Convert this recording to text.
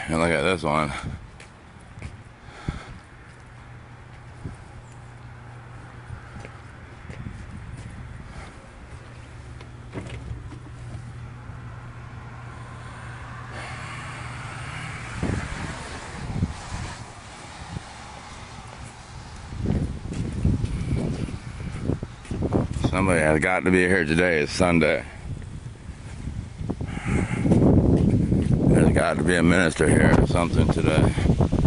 And look at this one. Somebody has got to be here today. It's Sunday. There's got to be a minister here or something today.